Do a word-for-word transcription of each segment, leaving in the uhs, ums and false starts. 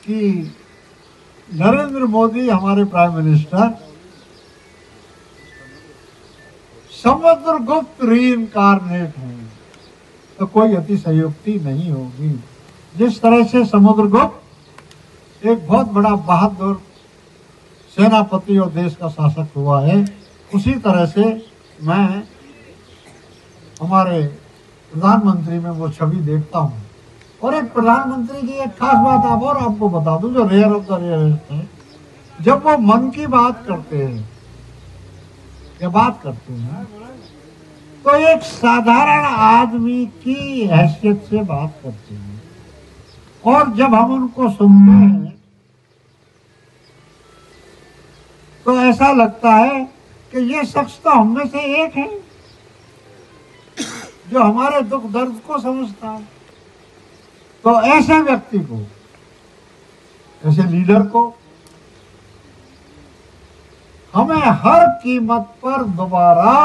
कि नरेंद्र मोदी हमारे prime minister Samudragupta रीइंकारनेट हैं, तो कोई अतिशयोक्ति नहीं होगी। जिस तरह से समुद्रगुप्त एक बहुत बड़ा बहादुर सेनापति और देश का शासक हुआ है, उसी तरह से मैं हमारे प्रधानमंत्री में वो छवि देखता हूँ। और एक प्रधानमंत्री की एक खास बात आप और आपको बता दूं, जो रेयर ऑफ द रेयरेस्ट है, जब वो मन की बात करते हैं या बात करते हैं तो एक साधारण आदमी की हैसियत से बात करते हैं, और जब हम उनको सुनते हैं तो ऐसा लगता है कि ये शख्स तो हम में से एक है जो हमारे दुख दर्द को समझता है। तो ऐसे व्यक्ति को, ऐसे लीडर को हमें हर कीमत पर दोबारा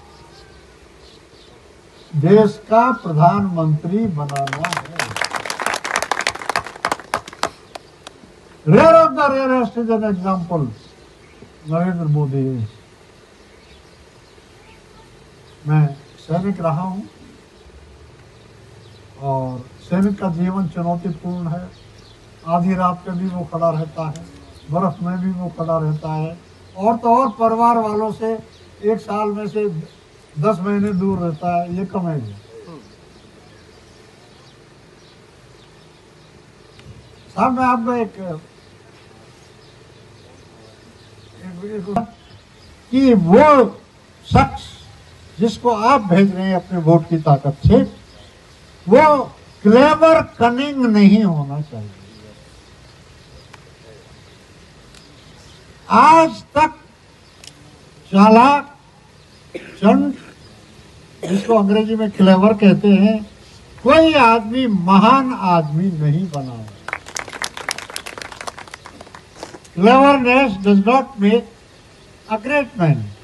देश का प्रधानमंत्री बनाना है। Rare of the rarest is an example Narendra Modi. मैं सैनिक रहा हूं और सैनिक का जीवन चुनौतीपूर्ण है। आधी रात पे भी वो खड़ा रहता है, बर्फ में भी वो खड़ा रहता है, और तो और परिवार वालों से एक साल में से दस महीने दूर रहता है। ये कम है। साहब मैं आपको एक, एक, एक कि वो शख्स जिसको आप भेज रहे हैं अपने वोट की ताकत से, वो क्लेवर कनिंग नहीं होना चाहिए। आज तक चालाक, चंट, जिसको अंग्रेजी में क्लेवर कहते हैं, कोई आदमी महान आदमी नहीं बना। Cleverness does not make a great man.